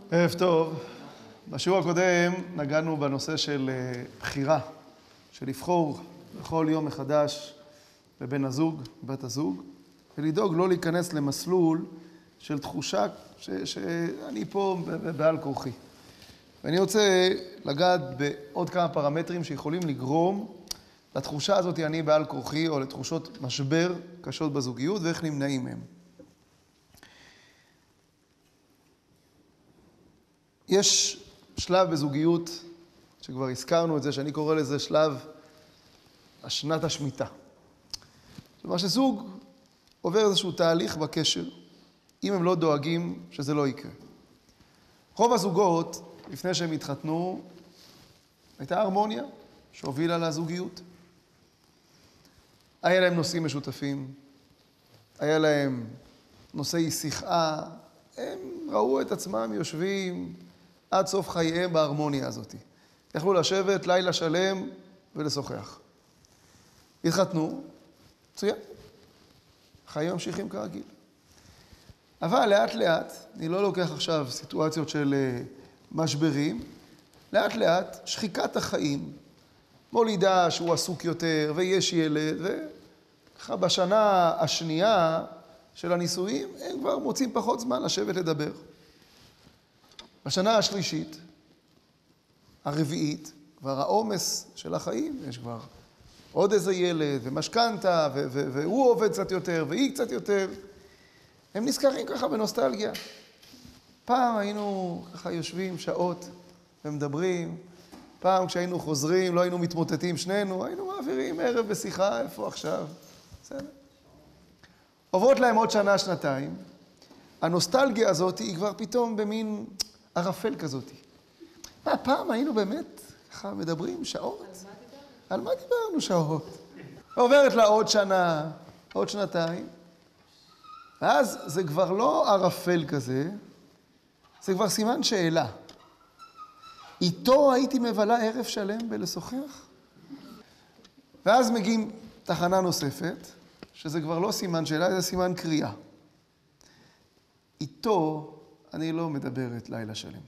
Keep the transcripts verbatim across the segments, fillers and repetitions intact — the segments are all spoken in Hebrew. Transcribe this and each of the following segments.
ערב טוב. בשיעור הקודם נגענו בנושא של בחירה, של לבחור בכל יום מחדש בבן הזוג, בת הזוג, ולדאוג לא להיכנס למסלול של תחושה ש- שאני פה בעל כורחי. ואני רוצה לגעת בעוד כמה פרמטרים שיכולים לגרום לתחושה הזאת אני בעל כורחי, או לתחושות משבר קשות בזוגיות, ואיך נמנעים מהם. יש שלב בזוגיות, שכבר הזכרנו את זה, שאני קורא לזה שלב השנת השמיטה. כלומר שזוג עובר איזשהו תהליך בקשר, אם הם לא דואגים שזה לא יקרה. רוב הזוגות, לפני שהם התחתנו, הייתה הרמוניה שהובילה לזוגיות. היה להם נושאים משותפים, היה להם נושאי שיחה, הם ראו את עצמם יושבים עד סוף חייהם בהרמוניה הזאת. יכלו לשבת לילה שלם ולשוחח. התחתנו, מצוין. חיים ממשיכים כרגיל. אבל לאט לאט, אני לא לוקח עכשיו סיטואציות של משברים, לאט לאט שחיקת החיים מולידה שהוא עסוק יותר ויש ילד, וככה בשנה השנייה של הנישואים הם כבר מוצאים פחות זמן לשבת לדבר. בשנה השלישית, הרביעית, כבר העומס של החיים, יש כבר עוד איזה ילד ומשכנתה, ו- ו- והוא עובד קצת יותר והיא קצת יותר. הם נזכרים ככה בנוסטלגיה. פעם היינו ככה יושבים שעות ומדברים, פעם כשהיינו חוזרים לא היינו מתמוטטים שנינו, היינו מעבירים ערב בשיחה, איפה עכשיו? בסדר. עוברות להם עוד שנה, שנתיים, הנוסטלגיה הזאת היא כבר פתאום במין ערפל כזאת. מה, פעם היינו באמת ככה מדברים שעות? על מה דיברנו? על מה דיברנו שעות? עוברת לה עוד שנה, עוד שנתיים, ואז זה כבר לא ערפל כזה, זה כבר סימן שאלה. איתו הייתי מבלה ערב שלם בלשוחח? ואז מגיעים תחנה נוספת, שזה כבר לא סימן שאלה, זה סימן קריאה. איתו אני לא מדברת לילה שלם.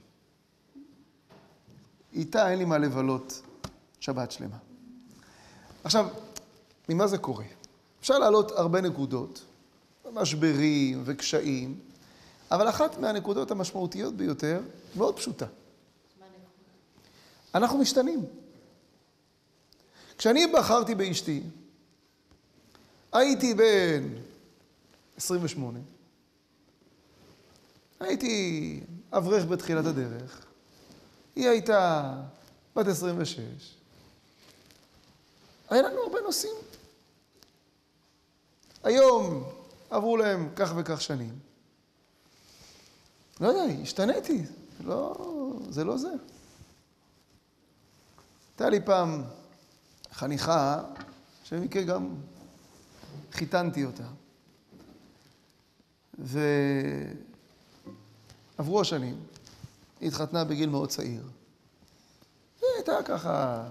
איתה אין לי מה לבלות שבת שלמה. עכשיו, ממה זה קורה? אפשר להעלות הרבה נקודות, משברים וקשיים, אבל אחת מהנקודות המשמעותיות ביותר, מאוד פשוטה. אנחנו משתנים. כשאני בחרתי באשתי, הייתי בן עשרים ושמונה. הייתי אברך בתחילת הדרך. היא הייתה בת עשרים ושש. היה לנו הרבה נושאים. היום עברו להם כך וכך שנים. לא יודע, השתניתי. לא, זה לא זה. הייתה לי פעם חניכה, שבמקרה גם חיתנתי אותה. ועברו השנים, היא התחתנה בגיל מאוד צעיר. היא הייתה ככה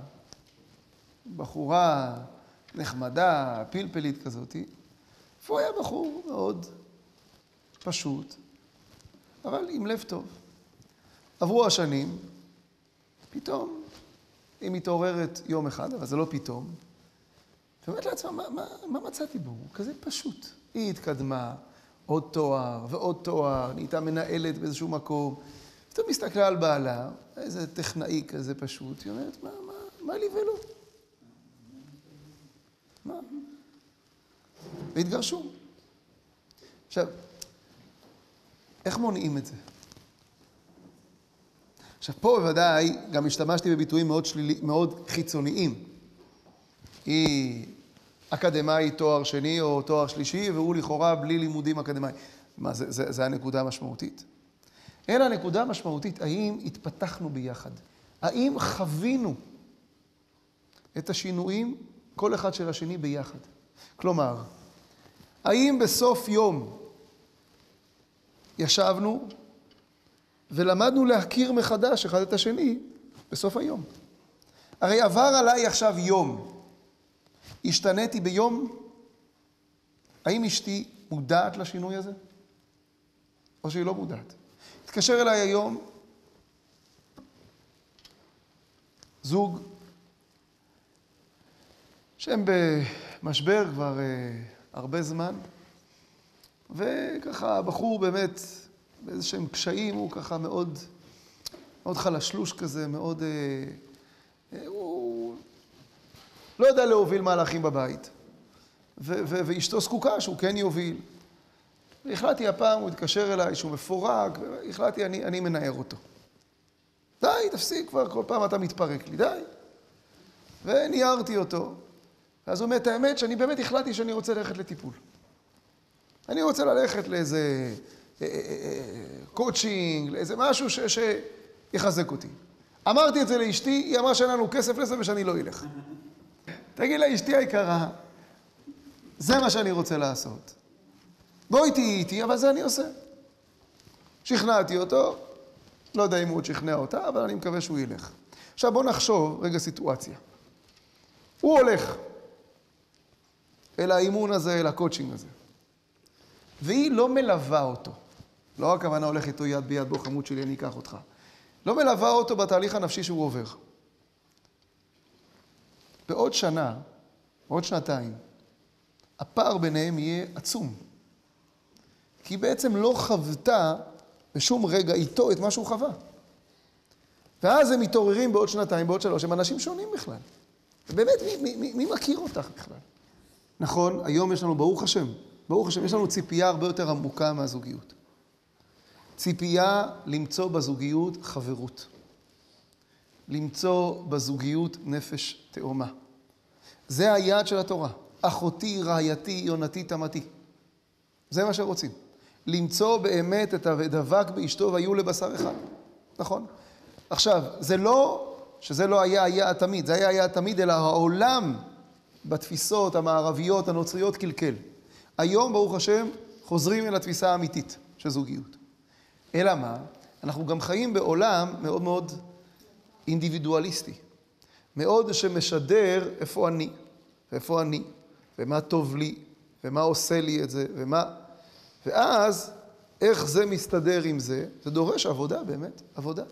בחורה נחמדה, פלפלית כזאת. והוא היה בחור מאוד פשוט, אבל עם לב טוב. עברו השנים, פתאום היא מתעוררת יום אחד, אבל זה לא פתאום. ואומרת לעצמה, מה, מה, מה מצאתי בו? הוא כזה פשוט. היא התקדמה, עוד תואר ועוד תואר, נהייתה מנהלת באיזשהו מקום. פתאום מסתכלה על בעלה, איזה טכנאי כזה פשוט. היא אומרת, מה, מה, מה לי ולא? מה? והתגרשו. עכשיו, איך מונעים את זה? עכשיו, פה בוודאי גם השתמשתי בביטויים מאוד שלילי, מאוד חיצוניים. היא אקדמאית תואר שני או תואר שלישי, והוא לכאורה בלי לימודים אקדמאיים. מה, זה, זה, זה הנקודה המשמעותית? אלא הנקודה המשמעותית, האם התפתחנו ביחד? האם חווינו את השינויים, כל אחד של השני ביחד? כלומר, האם בסוף יום ישבנו ולמדנו להכיר מחדש אחד את השני בסוף היום? הרי עבר עליי עכשיו יום. השתניתי ביום. האם אשתי מודעת לשינוי הזה? או שהיא לא מודעת? התקשר אליי היום זוג שהם במשבר כבר אה, הרבה זמן, וככה הבחור באמת באיזשהם קשיים, הוא ככה מאוד, מאוד חלשלוש כזה, מאוד... אה, אה, הוא לא יודע להוביל מהלכים בבית, ו- ו- ואשתו זקוקה שהוא כן יוביל. והחלטתי הפעם, הוא התקשר אליי שהוא מפורק, והחלטתי, אני, אני מנער אותו. די, תפסיק כבר, כל פעם אתה מתפרק לי, די. וניירתי אותו. ואז הוא אומר, את האמת שאני באמת החלטתי שאני רוצה ללכת לטיפול. אני רוצה ללכת לאיזה אה, אה, אה, קוצ'ינג, לאיזה משהו ש, שיחזק אותי. אמרתי את זה לאשתי, היא אמרה שאין לנו כסף לזה ושאני לא אלך. תגיד לה, אשתי היקרה, זה מה שאני רוצה לעשות. בואי תהיי איתי, אבל זה אני עושה. שכנעתי אותו, לא יודע אם הוא עוד שכנע אותה, אבל אני מקווה שהוא ילך. עכשיו בוא נחשוב רגע סיטואציה. הוא הולך אל האימון הזה, אל הקוצ'ינג הזה. והיא לא מלווה אותו. לא הכוונה הולך איתו יד ביד, בוא חמוד שלי, אני אקח אותך. לא מלווה אותו בתהליך הנפשי שהוא עובר. בעוד שנה, בעוד שנתיים, הפער ביניהם יהיה עצום. כי היא בעצם לא חוותה בשום רגע איתו את מה שהוא חווה. ואז הם מתעוררים בעוד שנתיים, בעוד שלוש, הם אנשים שונים בכלל. ובאמת, מי, מי, מי מכיר אותך בכלל? נכון, היום יש לנו, ברוך השם, ברוך השם, יש לנו ציפייה הרבה יותר עמוקה מהזוגיות. ציפייה למצוא בזוגיות חברות. למצוא בזוגיות נפש תאומה. זה היעד של התורה. אחותי, רעייתי, יונתי, תמתי. זה מה שרוצים. למצוא באמת את הדבק באשתו והיו לבשר אחד. נכון? עכשיו, זה לא, שזה לא היה היעד תמיד, זה היה היעד תמיד, אלא העולם בתפיסות המערביות, הנוצריות, קלקל. היום, ברוך השם, חוזרים אל התפיסה האמיתית של זוגיות. אלא מה? אנחנו גם חיים בעולם מאוד מאוד אינדיבידואליסטי. מאוד שמשדר איפה אני, ואיפה אני, ומה טוב לי, ומה עושה לי את זה, ומה... ואז, איך זה מסתדר עם זה? זה דורש עבודה, באמת, עבודה.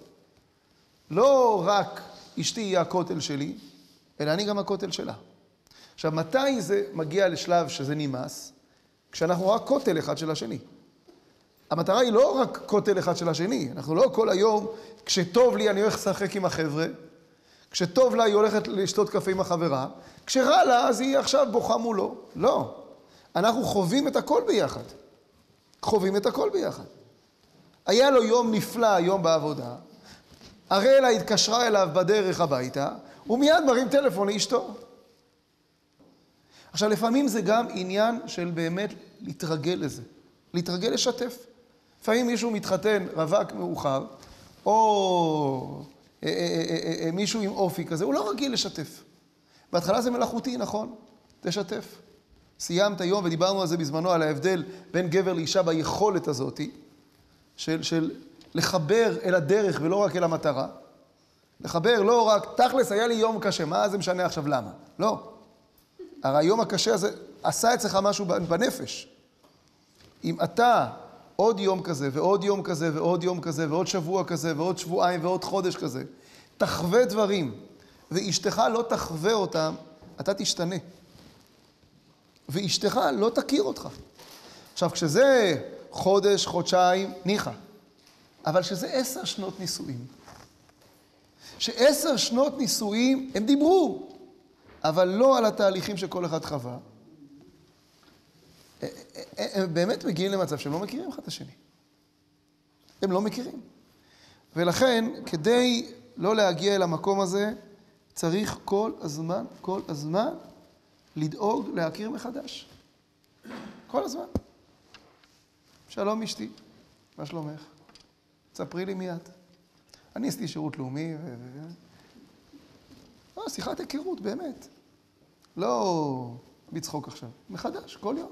לא רק אשתי היא הכותל שלי, אלא אני גם הכותל שלה. עכשיו, מתי זה מגיע לשלב שזה נמאס? כשאנחנו רק כותל אחד של השני. המטרה היא לא רק כותל אחד של השני. אנחנו לא כל היום, כשטוב לי אני הולך לשחק עם החבר'ה, כשטוב לה היא הולכת לשתות קפה עם החברה, כשרע לה אז היא עכשיו בוכה מולו. לא. אנחנו חווים את הכל ביחד. חווים את הכל ביחד. היה לו יום נפלא היום בעבודה, הראלה התקשרה אליו בדרך הביתה, הוא מיד מרים טלפון לאשתו. עכשיו, לפעמים זה גם עניין של באמת להתרגל לזה. להתרגל לשתף. לפעמים מישהו מתחתן רווק מאוחר, או אה, אה, אה, אה, מישהו עם אופי כזה, הוא לא רגיל לשתף. בהתחלה זה מלאכותי, נכון? תשתף. סיימת היום ודיברנו על זה בזמנו, על ההבדל בין גבר לאישה ביכולת הזאת, של, של לחבר אל הדרך ולא רק אל המטרה. לחבר לא רק, תכלס היה לי יום קשה, מה זה משנה עכשיו למה? לא. הרי היום הקשה הזה עשה אצלך משהו בנפש. אם אתה עוד יום כזה ועוד יום כזה ועוד יום כזה ועוד שבוע כזה ועוד שבועיים ועוד חודש כזה, תחווה דברים ואשתך לא תחווה אותם, אתה תשתנה. ואשתך לא תכיר אותך. עכשיו, כשזה חודש, חודשיים, ניחא. אבל שזה עשר שנות נישואים. שעשר שנות נישואים הם דיברו, אבל לא על התהליכים שכל אחד חווה. הם באמת מגיעים למצב שהם לא מכירים אחד את השני. הם לא מכירים. ולכן, כדי לא להגיע אל המקום הזה, צריך כל הזמן, כל הזמן, לדאוג להכיר מחדש. כל הזמן. שלום אשתי, מה שלומך? תספרי לי מיד. אני עשיתי שירות לאומי ו... לא, שיחת היכרות, באמת. לא בצחוק עכשיו. מחדש, כל יום.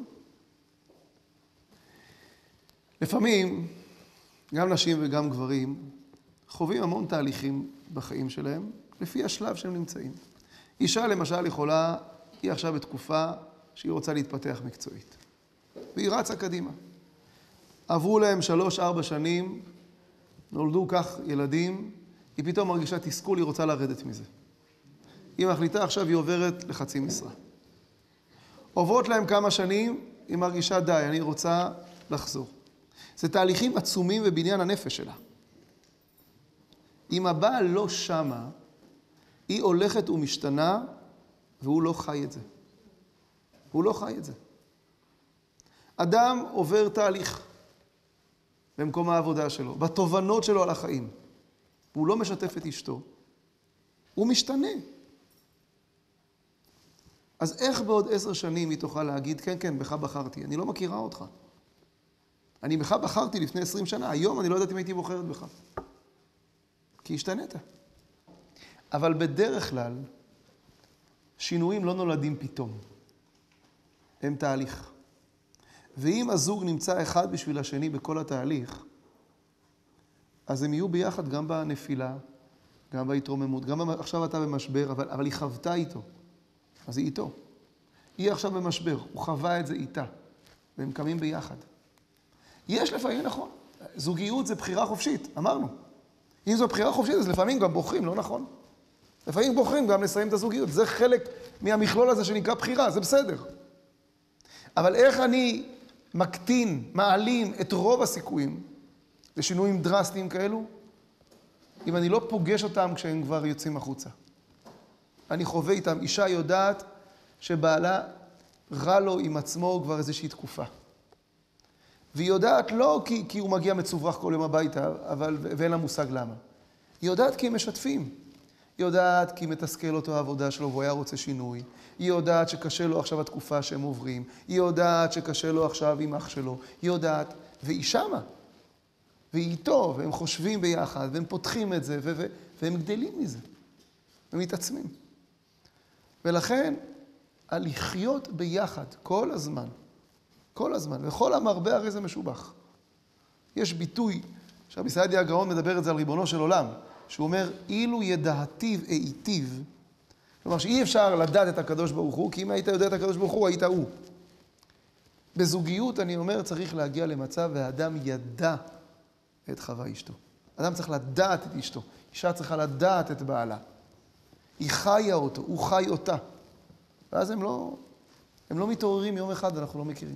לפעמים, גם נשים וגם גברים, חווים המון תהליכים בחיים שלהם, לפי השלב שהם נמצאים. אישה למשל יכולה, היא עכשיו בתקופה שהיא רוצה להתפתח מקצועית. והיא רצה קדימה. עברו להם שלוש, ארבע שנים, נולדו כך ילדים, היא פתאום מרגישה תסכול, היא רוצה לרדת מזה. היא מחליטה עכשיו היא עוברת לחצי משרה. עוברות להם כמה שנים, היא מרגישה די, אני רוצה לחזור. זה תהליכים עצומים בבניין הנפש שלה. אם הבעל לא שמה, היא הולכת ומשתנה, והוא לא חי את זה. הוא לא חי את זה. אדם עובר תהליך במקום העבודה שלו, בתובנות שלו על החיים. הוא לא משתף את אשתו. הוא משתנה. אז איך בעוד עשר שנים היא תוכל להגיד, כן, כן, בך בחרתי, אני לא מכירה אותך. אני בך בחרתי לפני עשרים שנה, היום אני לא יודעת אם הייתי בוחרת בך. כי השתנית. אבל בדרך כלל, שינויים לא נולדים פתאום. הם תהליך. ואם הזוג נמצא אחד בשביל השני בכל התהליך, אז הם יהיו ביחד גם בנפילה, גם בהתרוממות, גם עכשיו אתה במשבר, אבל, אבל היא חוותה איתו. אז היא איתו. היא עכשיו במשבר, הוא חווה את זה איתה, והם קמים ביחד. יש לפעמים, נכון, זוגיות זה בחירה חופשית, אמרנו. אם זו בחירה חופשית, אז לפעמים גם בוחרים, לא נכון? לפעמים בוחרים גם לסיים את הזוגיות, זה חלק מהמכלול הזה שנקרא בחירה, זה בסדר. אבל איך אני מקטין, מעלים את רוב הסיכויים לשינויים דרסטיים כאלו, אם אני לא פוגש אותם כשהם כבר יוצאים החוצה? אני חווה איתם, אישה יודעת שבעלה רע לו עם עצמו כבר איזושהי תקופה. והיא יודעת לא כי, כי הוא מגיע מצוברח כל יום הביתה, אבל, ואין לה מושג למה. היא יודעת כי הם משתפים. היא יודעת כי מתסכל אותו העבודה שלו והוא היה רוצה שינוי. היא יודעת שקשה לו עכשיו התקופה שהם עוברים. היא יודעת שקשה לו עכשיו עם אח שלו. היא יודעת, והיא שמה. והיא איתו, והם חושבים ביחד, והם פותחים את זה, ו- ו- והם גדלים מזה. הם מתעצמים. ולכן, הלחיות ביחד כל הזמן, כל הזמן, וכל המרבה הרי זה משובח. יש ביטוי, שרבי סעדיה הגאון מדבר את זה על ריבונו של עולם, שהוא אומר, אילו ידעתיו איטיו, כלומר שאי אפשר לדעת את הקדוש ברוך הוא, כי אם היית יודע את הקדוש ברוך הוא, היית הוא. בזוגיות, אני אומר, צריך להגיע למצב, והאדם ידע את חווה אשתו. אדם צריך לדעת את אשתו. אישה צריכה לדעת את בעלה. היא חיה אותו, הוא חי אותה. ואז הם לא, הם לא מתעוררים יום אחד, אנחנו לא מכירים.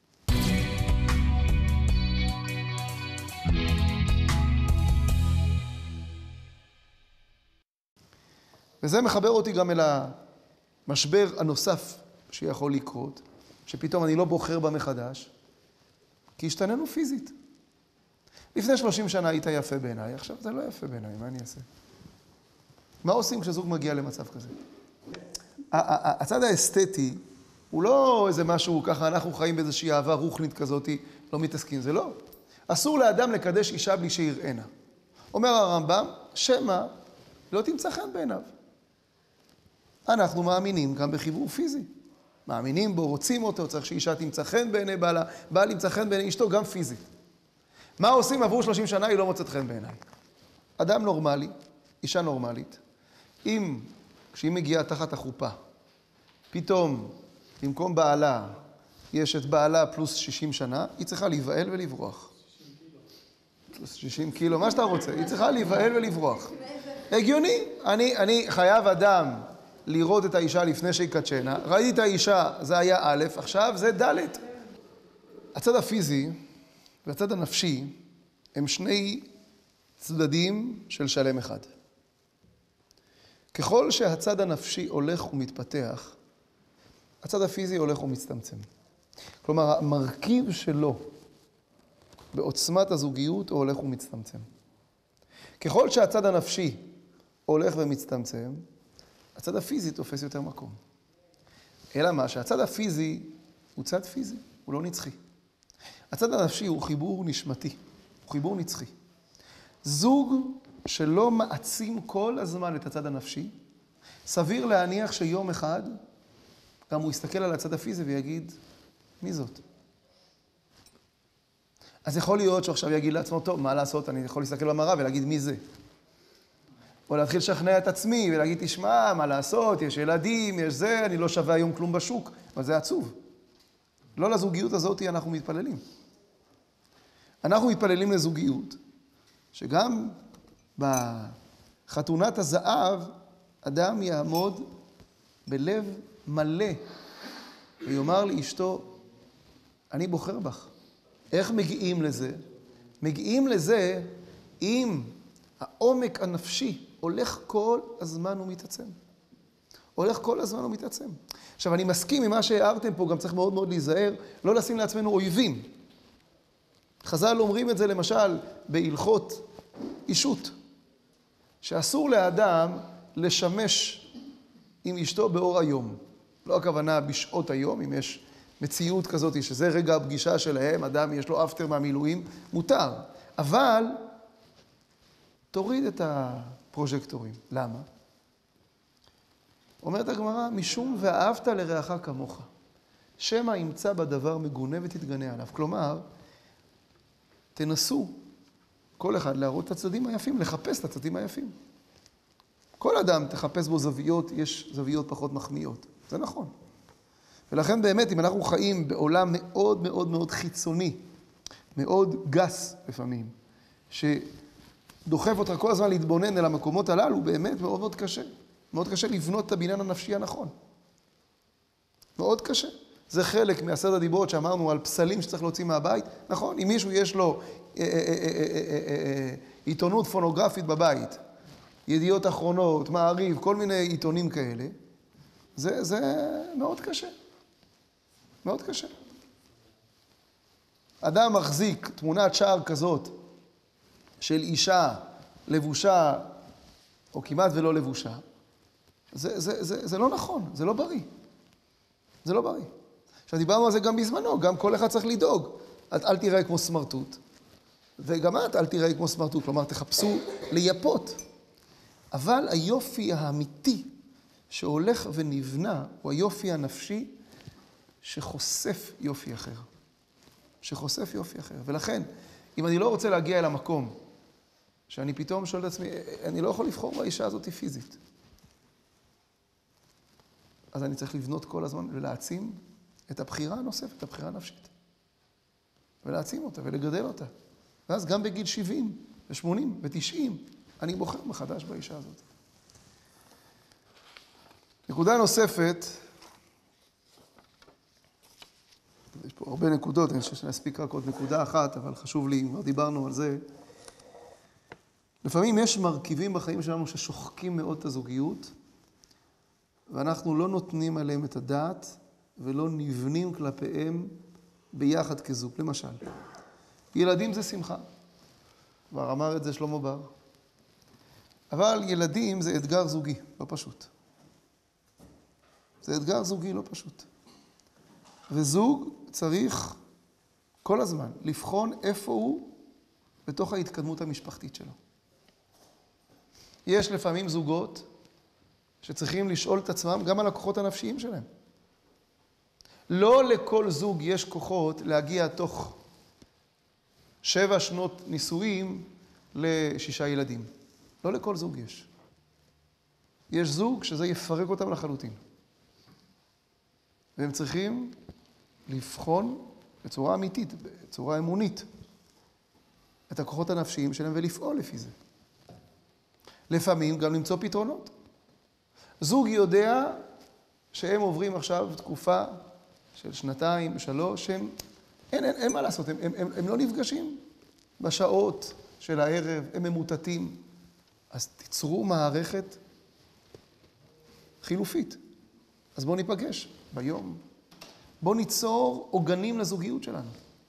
וזה מחבר אותי גם אל המשבר הנוסף שיכול לקרות, שפתאום אני לא בוחר בה מחדש, כי השתננו פיזית. לפני שלושים שנה היית יפה בעיניי, עכשיו זה לא יפה בעיניי, מה אני אעשה? מה עושים כשזוג מגיע למצב כזה? הצד האסתטי הוא לא איזה משהו ככה, אנחנו חיים באיזושהי אהבה רוחנית כזאת, לא מתעסקים, זה לא. אסור לאדם לקדש אישה בלי שיראנה. אומר הרמב"ם, שמה לא תמצא חן בעיניו. אנחנו מאמינים גם בחיבור פיזי. מאמינים בו, רוצים אותו, צריך שאישה תמצא חן בעיני בעלה, בעל ימצא חן בעיני אשתו, גם פיזית. מה עושים עבור שלושים שנה? היא לא מוצאת חן בעיניי. אדם נורמלי, אישה נורמלית, אם, כשהיא מגיעה תחת החופה, פתאום, במקום בעלה, יש את בעלה פלוס שישים שנה, היא צריכה להיבהל ולברוח. פלוס שישים קילו, מה שאתה רוצה, היא צריכה להיבהל ולברוח. הגיוני, אני, אני חייב אדם לראות את האישה לפני שהיא קדשנה, ראיתי את האישה, זה היה א', עכשיו זה ד'. הצד הפיזי והצד הנפשי הם שני צדדים של שלם אחד. ככל שהצד הנפשי הולך ומתפתח, הצד הפיזי הולך ומצטמצם. כלומר, המרכיב שלו בעוצמת הזוגיות הוא הולך ומצטמצם. ככל שהצד הנפשי הולך ומצטמצם, הצד הפיזי תופס יותר מקום. אלא מה? שהצד הפיזי הוא צד פיזי, הוא לא נצחי. הצד הנפשי הוא חיבור נשמתי, הוא חיבור נצחי. זוג שלא מעצים כל הזמן את הצד הנפשי, סביר להניח שיום אחד גם הוא יסתכל על הצד הפיזי ויגיד, מי זאת? אז יכול להיות שעכשיו יגיד לעצמו, טוב, מה לעשות? אני יכול להסתכל במראה ולהגיד, מי זה? או להתחיל לשכנע את עצמי ולהגיד, תשמע, מה לעשות? יש ילדים, יש זה, אני לא שווה היום כלום בשוק. אבל זה עצוב. לא לזוגיות הזאת אנחנו מתפללים. אנחנו מתפללים לזוגיות, שגם בחתונת הזהב אדם יעמוד בלב מלא ויאמר לאשתו, אני בוחר בך. איך מגיעים לזה? מגיעים לזה אם העומק הנפשי הולך כל הזמן ומתעצם. הולך כל הזמן ומתעצם. עכשיו, אני מסכים עם מה שהערתם פה, גם צריך מאוד מאוד להיזהר, לא לשים לעצמנו אויבים. חז"ל אומרים את זה למשל בהלכות אישות, שאסור לאדם לשמש עם אשתו באור היום. לא הכוונה בשעות היום, אם יש מציאות כזאת שזה רגע הפגישה שלהם, אדם יש לו אפטר מהמילואים, מותר. אבל תוריד את הפרוז'קטורים. למה? אומרת הגמרא, משום ואהבת לרעך כמוך. שמא ימצא בדבר מגונה ותתגנה עליו. כלומר, תנסו כל אחד להראות את הצדדים היפים, לחפש את הצדדים היפים. כל אדם תחפש בו זוויות, יש זוויות פחות מחמיאות. זה נכון. ולכן באמת, אם אנחנו חיים בעולם מאוד מאוד מאוד חיצוני, מאוד גס לפעמים, שדוחף אותך כל הזמן להתבונן אל המקומות הללו, באמת מאוד מאוד קשה. מאוד קשה לבנות את הבניין הנפשי הנכון. מאוד קשה. זה חלק מעשרת הדיברות שאמרנו על פסלים שצריך להוציא מהבית. נכון, אם מישהו יש לו אה, אה, אה, אה, אה, עיתונות פונוגרפית בבית, ידיעות אחרונות, מעריב, כל מיני עיתונים כאלה, זה, זה מאוד קשה. מאוד קשה. אדם מחזיק תמונת שער כזאת של אישה לבושה, או כמעט ולא לבושה, זה, זה, זה, זה לא נכון, זה לא בריא. זה לא בריא. עכשיו, דיברנו על זה גם בזמנו, גם כל אחד צריך לדאוג. את אל תיראה כמו סמרטוט, וגם את אל תיראה כמו סמרטוט, כלומר, תחפשו לייפות. אבל היופי האמיתי שהולך ונבנה, הוא היופי הנפשי שחושף יופי אחר. שחושף יופי אחר. ולכן, אם אני לא רוצה להגיע אל המקום, שאני פתאום שואל את עצמי, אני לא יכול לבחור באישה הזאת פיזית. אז אני צריך לבנות כל הזמן ולהעצים את הבחירה הנוספת, את הבחירה הנפשית. ולהעצים אותה ולגדל אותה. ואז גם בגיל שבעים ו-שמונים ו-תשעים, אני בוחר מחדש באישה הזאת. נקודה נוספת, יש פה הרבה נקודות, אני חושב שנספיק רק עוד נקודה אחת, אבל חשוב לי, כבר דיברנו על זה. לפעמים יש מרכיבים בחיים שלנו ששוחקים מאוד את הזוגיות, ואנחנו לא נותנים עליהם את הדעת, ולא נבנים כלפיהם ביחד כזוג. למשל, ילדים זה שמחה. כבר אמר את זה שלמה בר. אבל ילדים זה אתגר זוגי, לא פשוט. זה אתגר זוגי לא פשוט. וזוג צריך כל הזמן לבחון איפה הוא בתוך ההתקדמות המשפחתית שלו. יש לפעמים זוגות שצריכים לשאול את עצמם גם על הכוחות הנפשיים שלהם. לא לכל זוג יש כוחות להגיע תוך שבע שנות נישואים לשישה ילדים. לא לכל זוג יש. יש זוג שזה יפרק אותם לחלוטין. והם צריכים לבחון בצורה אמיתית, בצורה אמונית, את הכוחות הנפשיים שלהם ולפעול לפי זה. לפעמים גם למצוא פתרונות. זוג יודע שהם עוברים עכשיו תקופה של שנתיים, שלוש, שהם, אין, אין, אין מה לעשות, הם, הם, הם, הם לא נפגשים בשעות של הערב, הם ממוטטים. אז תיצרו מערכת חילופית. אז בואו ניפגש ביום. בואו ניצור עוגנים לזוגיות שלנו.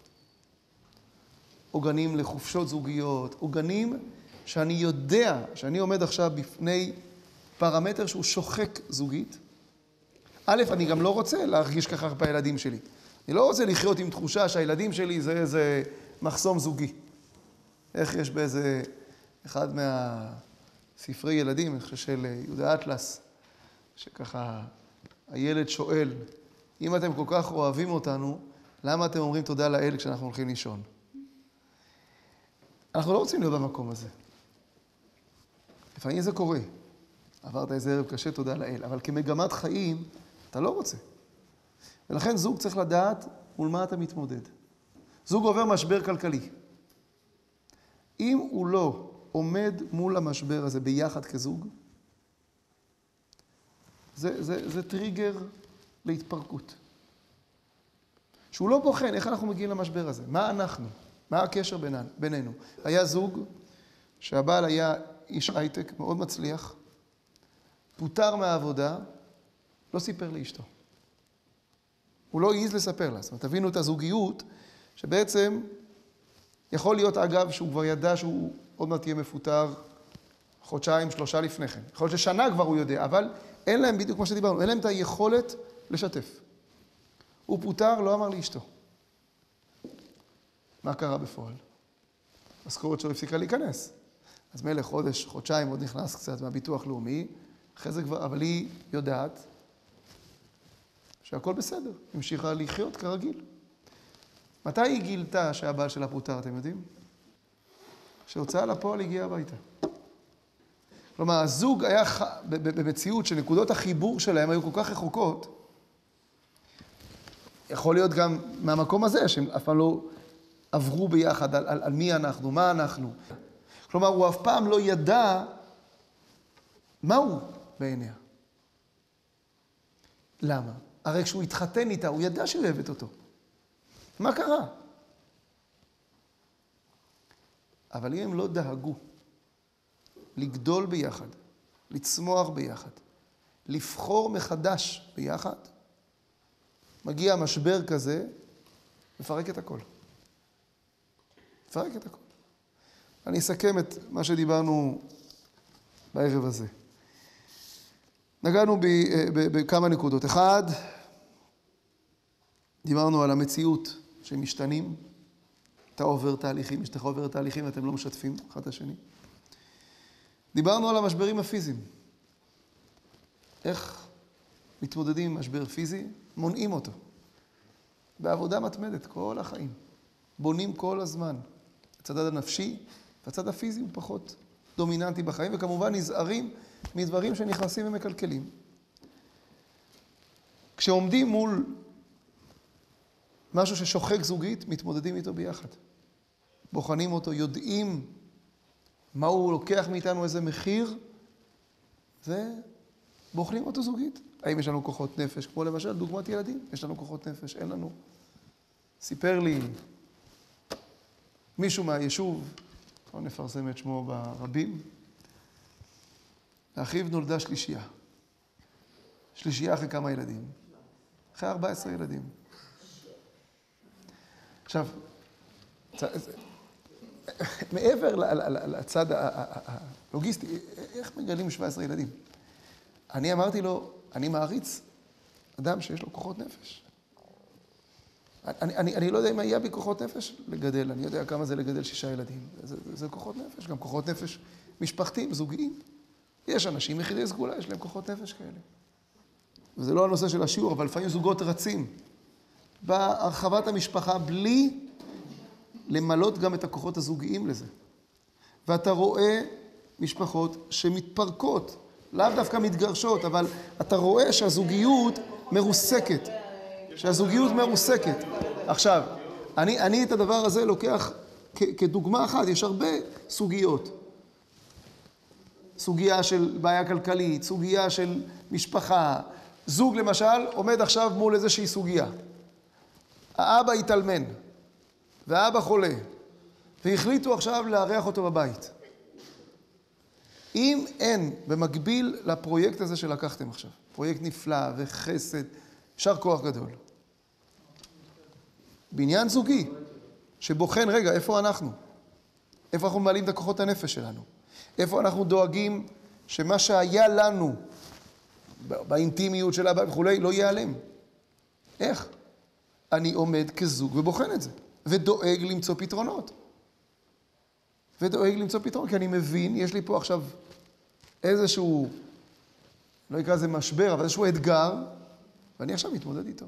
עוגנים לחופשות זוגיות, עוגנים שאני יודע, שאני עומד עכשיו בפני פרמטר שהוא שוחק זוגית. א', אני גם לא רוצה להרגיש ככה בילדים שלי. אני לא רוצה לחיות עם תחושה שהילדים שלי זה איזה מחסום זוגי. איך יש באיזה אחד מהספרי ילדים, אני חושב של יהודה אטלס, שככה הילד שואל, אם אתם כל כך אוהבים אותנו, למה אתם אומרים תודה לאל כשאנחנו הולכים לישון? אנחנו לא רוצים להיות במקום הזה. לפעמים זה קורה. עברת איזה ערב קשה, תודה לאל. אבל כמגמת חיים, אתה לא רוצה. ולכן זוג צריך לדעת מול מה אתה מתמודד. זוג עובר משבר כלכלי. אם הוא לא עומד מול המשבר הזה ביחד כזוג, זה, זה, זה טריגר להתפרקות. שהוא לא בוחן, איך אנחנו מגיעים למשבר הזה? מה אנחנו? מה הקשר בינינו? בינינו? היה זוג שהבעל היה איש הייטק מאוד מצליח, פוטר מהעבודה, לא סיפר לאשתו. הוא לא העז לספר לה. זאת אומרת, תבינו את הזוגיות, שבעצם יכול להיות, אגב, שהוא כבר ידע שהוא עוד מעט יהיה מפוטר חודשיים, שלושה לפני כן. יכול להיות ששנה כבר הוא יודע, אבל אין להם, בדיוק כמו שדיברנו, אין להם את היכולת לשתף. הוא פוטר, לא אמר לאשתו. מה קרה בפועל? משכורת שלו הפסיקה להיכנס. אז מלך חודש, חודשיים עוד נכנס קצת מהביטוח לאומי, אחרי זה כבר, אבל היא יודעת שהכל בסדר, המשיכה לחיות כרגיל. מתי היא גילתה שהבעל שלה פוטר, אתם יודעים? כשהוצאה לפועל הגיעה הביתה. כלומר, הזוג היה במציאות שנקודות החיבור שלהם היו כל כך רחוקות, יכול להיות גם מהמקום הזה, שהם אף פעם לא עברו ביחד על, על, על מי אנחנו, מה אנחנו. כלומר, הוא אף פעם לא ידע מה הוא בעיניה. למה? הרי כשהוא התחתן איתה, הוא ידע שהיא אוהבת אותו. מה קרה? אבל אם הם לא דאגו לגדול ביחד, לצמוח ביחד, לבחור מחדש ביחד, מגיע משבר כזה, מפרק את הכל. מפרק את הכל. אני אסכם את מה שדיברנו בערב הזה. נגענו בכמה נקודות. אחד, דיברנו על המציאות שמשתנים. אתה עובר תהליכים, שאתה עובר תהליכים ואתם לא משתפים אחד את השני. דיברנו על המשברים הפיזיים. איך מתמודדים עם משבר פיזי? מונעים אותו. בעבודה מתמדת כל החיים. בונים כל הזמן. הצד הנפשי והצד הפיזי הוא פחות דומיננטי בחיים, וכמובן נזהרים מדברים שנכנסים ומקלקלים. כשעומדים מול משהו ששוחק זוגית, מתמודדים איתו ביחד. בוחנים אותו, יודעים מה הוא לוקח מאיתנו, איזה מחיר, ובוחנים אותו זוגית. האם יש לנו כוחות נפש, כמו למשל דוגמת ילדים, יש לנו כוחות נפש, אין לנו. סיפר לי מישהו מהיישוב, לא נפרסם את שמו ברבים, לאחיו נולדה שלישייה. שלישייה אחרי כמה ילדים? אחרי ארבעה עשר ילדים. עכשיו, מעבר לצד הלוגיסטי, איך מגלים שבעה עשר ילדים? אני אמרתי לו, אני מעריץ אדם שיש לו כוחות נפש. אני, אני, אני לא יודע אם היה בי כוחות נפש לגדל, אני יודע כמה זה לגדל שישה ילדים. זה, זה, זה כוחות נפש, גם כוחות נפש משפחתיים, זוגיים. יש אנשים יחידי סגולה, יש להם כוחות נפש כאלה. וזה לא הנושא של השיעור, אבל לפעמים זוגות רצים בהרחבת המשפחה בלי למלות גם את הכוחות הזוגיים לזה. ואתה רואה משפחות שמתפרקות, לאו דווקא מתגרשות, אבל אתה רואה שהזוגיות מרוסקת. שהזוגיות מרוסקת. עכשיו, אני, אני את הדבר הזה לוקח כ- כדוגמה אחת, יש הרבה סוגיות. סוגיה של בעיה כלכלית, סוגיה של משפחה. זוג למשל עומד עכשיו מול איזושהי סוגיה. האבא התאלמן, והאבא חולה, והחליטו עכשיו לארח אותו בבית. אם אין במקביל לפרויקט הזה שלקחתם עכשיו, פרויקט נפלא וחסד, שר כוח גדול. בעניין זוגי, שבוחן, רגע, איפה אנחנו? איפה אנחנו מעלים את הכוחות הנפש שלנו? איפה אנחנו דואגים שמה שהיה לנו באינטימיות של הבא וכולי לא ייעלם? איך? אני עומד כזוג ובוחן את זה, ודואג למצוא פתרונות. ודואג למצוא פתרונות, כי אני מבין, יש לי פה עכשיו איזשהו, לא יקרא לזה משבר, אבל איזשהו אתגר, ואני עכשיו מתמודד איתו.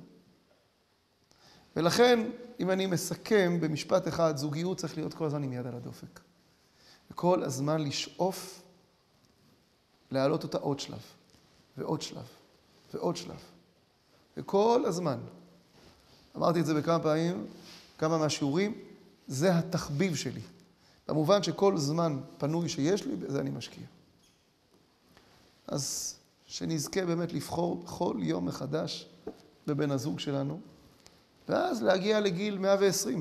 ולכן, אם אני מסכם במשפט אחד, זוגיות צריך להיות כל הזמן עם יד על הדופק. וכל הזמן לשאוף, להעלות אותה עוד שלב, ועוד שלב, ועוד שלב. וכל הזמן. אמרתי את זה בכמה פעמים, כמה מהשיעורים, זה התחביב שלי. במובן שכל זמן פנוי שיש לי, בזה אני משקיע. אז שנזכה באמת לבחור כל יום מחדש בבן הזוג שלנו, ואז להגיע לגיל מאה ועשרים.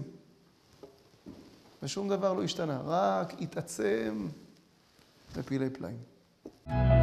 ושום דבר לא השתנה, רק התעצם בפלאי פלאים.